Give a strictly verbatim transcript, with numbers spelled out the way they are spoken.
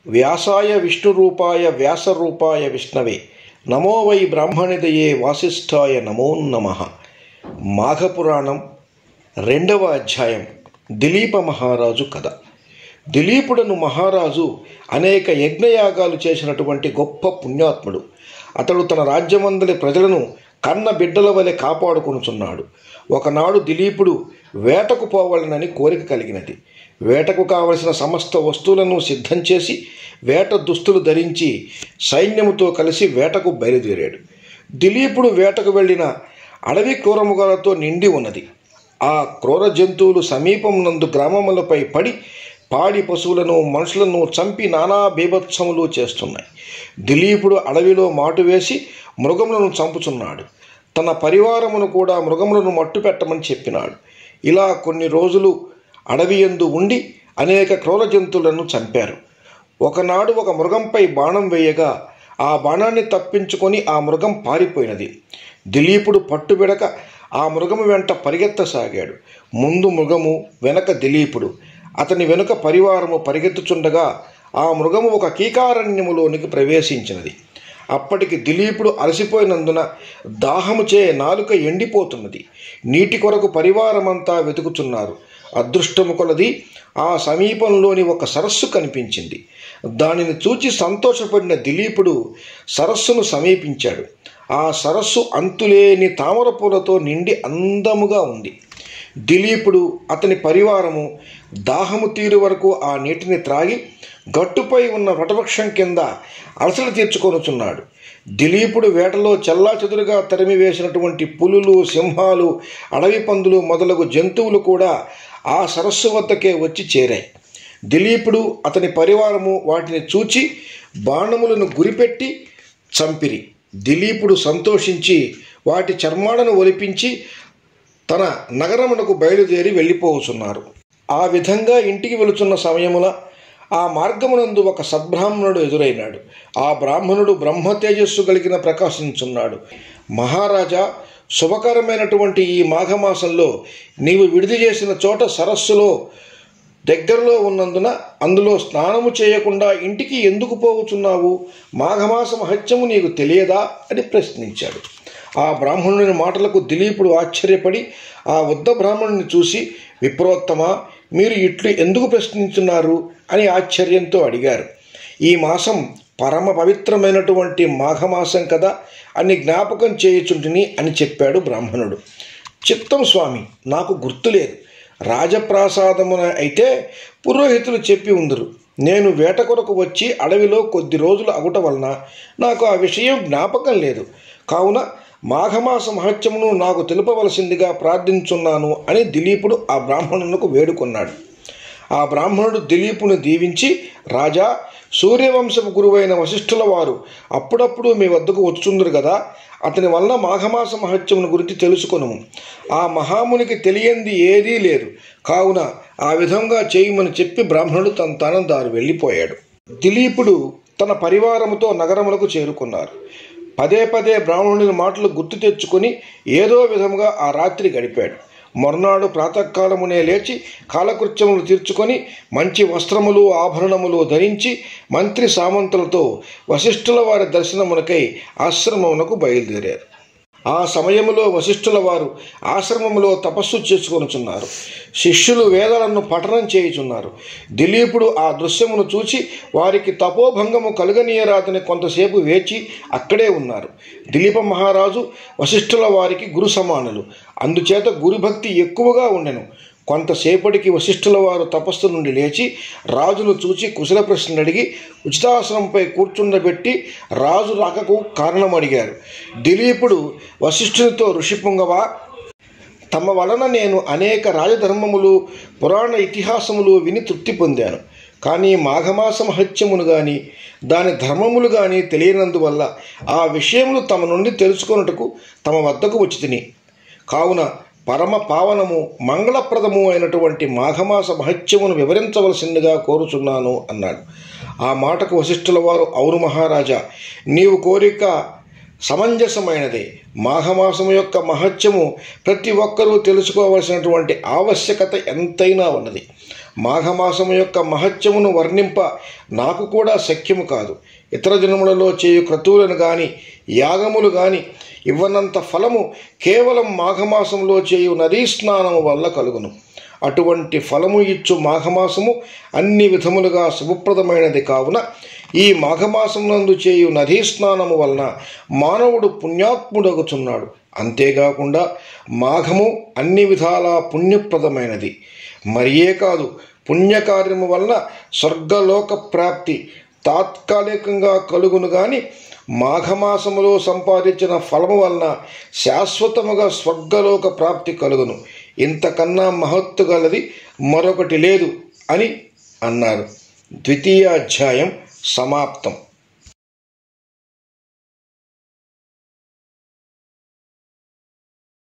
వ్యాసాయ విష్ణురూపాయ వ్యాసరూపాయ విష్ణవే నమో వై బ్రాహ్మణిదయే వాసిష్ఠాయ నమో నమః. మాఘపురాణం రెండవ అధ్యాయం. దిలీప మహారాజు కథ. దిలీపుడను మహారాజు అనేక యజ్ఞయాగాలు చేసినటువంటి గొప్ప పుణ్యాత్ముడు. అతడు తన రాజ్యమందలి ప్రజలను కన్న బిడ్డల వలె కాపాడుకొనుచున్నాడు. ఒకనాడు దిలీపుడు వేటకు పోవాలనని కోరిక కలిగినది. వేటకు కావలసిన సమస్త వస్తువులను సిద్ధం చేసి వేట దుస్తులు ధరించి సైన్యముతో కలిసి వేటకు బయలుదేరాడు. దిలీపుడు వేటకు వెళ్ళిన అడవి క్రూరముగాలతో నిండి ఉన్నది. ఆ క్రూర జంతువులు సమీపం నందు గ్రామములపై పడి పాడి పశువులను మనుషులను చంపి నానా బీభత్సములు చేస్తున్నాయి. దిలీపుడు అడవిలో మాటు వేసి మృగములను చంపుచున్నాడు. తన పరివారమును కూడా మృగములను మట్టు పెట్టమని చెప్పినాడు. ఇలా కొన్ని రోజులు అడవి యందు ఉండి అనేక క్రూర జంతువులను చంపారు. ఒకనాడు ఒక మృగంపై బాణం వేయగా ఆ బాణాన్ని తప్పించుకొని ఆ మృగం పారిపోయినది. దిలీపుడు పట్టుబిడక ఆ మృగము వెంట పరిగెత్తసాగాడు. ముందు మృగము, వెనక దిలీపుడు. అతని వెనుక పరివారము పరిగెత్తుచుండగా ఆ మృగము ఒక కీకారణ్యములోనికి ప్రవేశించినది. అప్పటికి దిలీపుడు అలసిపోయినందున దాహముచే నాలుక ఎండిపోతున్నది. నీటి కొరకు పరివారమంతా వెతుకుచున్నారు. అదృష్టము కొలది ఆ సమీపంలోని ఒక సరస్సు కనిపించింది. దానిని చూచి సంతోషపడిన దిలీపుడు సరస్సును సమీపించాడు. ఆ సరస్సు అంతులేని తామర పూలతో నిండి అందముగా ఉంది. దిలీపుడు అతని పరివారము దాహము తీరు వరకు ఆ నీటిని త్రాగి గట్టుపై ఉన్న వటవృక్షం కింద అలసట తీర్చుకొనుచున్నాడు. దిలీపుడు వేటలో చెల్లాచెదురుగా తరిమి వేసినటువంటి పులులు, సింహాలు, అడవి పందులు మొదలగు జంతువులు కూడా ఆ సరస్సు వద్దకే వచ్చి చేరాయి. దిలీపుడు అతని పరివారము వాటిని చూచి బాణములను గురిపెట్టి చంపిరి. దిలీపుడు సంతోషించి వాటి చర్మాలను ఒలిపించి తన నగరమునకు బయలుదేరి వెళ్ళిపోవచ్చున్నారు. ఆ విధంగా ఇంటికి వెళుచున్న సమయమున ఆ మార్గమునందు ఒక సద్బ్రాహ్మణుడు ఎదురైనాడు. ఆ బ్రాహ్మణుడు బ్రహ్మ తేజస్సు కలిగిన ప్రకాశించున్నాడు. మహారాజా, శుభకరమైనటువంటి ఈ మాఘమాసంలో నీవు విడిది చేసిన చోట సరస్సులో దగ్గరలో ఉన్నందున అందులో స్నానము చేయకుండా ఇంటికి ఎందుకు పోవుచున్నావు? మాఘమాస మహత్యము నీకు తెలియదా అని ప్రశ్నించాడు. ఆ బ్రాహ్మణుని మాటలకు దిలీపుడు ఆశ్చర్యపడి ఆ వృద్ధ బ్రాహ్మణుని చూసి, విప్రోత్తమ, మీరు ఇట్లు ఎందుకు ప్రశ్నించున్నారు అని ఆశ్చర్యంతో అడిగారు. ఈ మాసం పరమ పవిత్రమైనటువంటి మాఘమాసం కదా అని జ్ఞాపకం చేయుచుంటిని అని చెప్పాడు బ్రాహ్మణుడు. చిత్తం స్వామి, నాకు గుర్తులేదు. రాజప్రాసాదమున అయితే పురోహితులు చెప్పి ఉందరు. నేను వేట కొరకు వచ్చి అడవిలో కొద్ది రోజులు అగుట వలన నాకు ఆ విషయం జ్ఞాపకం లేదు. కావున మాఘమాస మహత్యమును నాకు తెలుపవలసిందిగా ప్రార్థించున్నాను అని దిలీపుడు ఆ బ్రాహ్మణునకు వేడుకొన్నాడు. ఆ బ్రాహ్మణుడు దిలీపుని దీవించి, రాజా, సూర్యవంశపు గురువైన వశిష్ఠుల వారు అప్పుడప్పుడు మీ వద్దకు వచ్చుందరు కదా, అతని వల్ల మాఘమాస మహత్యమును గురించి తెలుసుకొనుము. ఆ మహామునికి తెలియంది ఏదీ లేదు. కావున ఆ విధంగా చేయమని చెప్పి బ్రాహ్మణుడు తన తాను దారి వెళ్ళిపోయాడు. దిలీపుడు తన పరివారముతో నగరములకు చేరుకున్నారు. పదే పదే బ్రాహ్మణుని మాటలు గుర్తు తెచ్చుకొని ఏదో విధముగా ఆ రాత్రి గడిపాడు. మరునాడు ప్రాతకాలమునే లేచి కాలకృత్యములు తీర్చుకొని మంచి వస్త్రములు, ఆభరణములు ధరించి మంత్రి సామంతులతో వశిష్ఠుల వారి దర్శనమునకై ఆశ్రమమునకు బయలుదేరారు. ఆ సమయములో వశిష్ఠుల వారు ఆశ్రమములో తపస్సు చేసుకొనుచున్నారు. శిష్యులు వేదాలను పఠనం చేయుచున్నారు. దిలీపుడు ఆ దృశ్యమును చూచి వారికి తపోభంగము కలుగనీయరాదని కొంతసేపు వేచి అక్కడే ఉన్నారు. దిలీప మహారాజు వశిష్ఠుల వారికి గురు సమానులు. అందుచేత గురుభక్తి ఎక్కువగా ఉండెను. కొంతసేపటికి వశిష్ఠుల వారు తపస్సు నుండి లేచి రాజును చూచి కుశల ప్రశ్నలు అడిగి ఉచితాసనంపై కూర్చుండబెట్టి రాజు రాకకు కారణం అడిగారు. దిలీపుడు వశిష్ఠునితో, ఋషిపుంగవా, తమ వలన నేను అనేక రాజధర్మములు, పురాణ ఇతిహాసములు విని తృప్తి పొందాను. కానీ మాఘమాస మహత్యమును కానీ దాని ధర్మములు కానీ తెలియనందువల్ల ఆ విషయములు తమ నుండి తెలుసుకొనుటకు తమ వద్దకు వచ్చి తిని, కావున పరమ పావనము మంగళప్రదము అయినటువంటి మాఘమాస మహత్యమును వివరించవలసిందిగా కోరుచున్నాను అన్నాడు. ఆ మాటకు వశిష్ఠుల వారు, అవును మహారాజా, నీవు కోరిక సమంజసమైనదే. మాఘమాసము యొక్క మహత్యము ప్రతి ఒక్కరూ తెలుసుకోవలసినటువంటి ఆవశ్యకత ఎంతైనా ఉన్నది. మాఘమాసము యొక్క మహత్యమును వర్ణింప నాకు కూడా శక్యము కాదు. ఇతర జన్మలలో చేయు క్రతువులను గాని యాగములు గాని ఇవ్వనంత ఫలము కేవలం మాఘమాసంలో చేయు నదీ స్నానము వల్ల కలుగును. అటువంటి ఫలము ఇచ్చు మాఘమాసము అన్ని విధములుగా శుభప్రదమైనది కావున ఈ మాఘమాసమునందు చేయు నదీ స్నానము వలన మానవుడు పుణ్యాత్ముడగుచున్నాడు. అంతేకాకుండా మాఘము అన్ని విధాలా పుణ్యప్రదమైనది. మరియే కాదు, పుణ్యకార్యము వలన స్వర్గలోక ప్రాప్తి తాత్కాలికంగా కలుగును గాని మాఘమాసములో సంపాదించిన ఫలము వలన శాశ్వతముగా స్వర్గలోక ప్రాప్తి కలుగును. ఇంతకన్నా మహత్తు గలది మరొకటి లేదు అని అన్నారు. ద్వితీయాధ్యాయం సమాప్తం.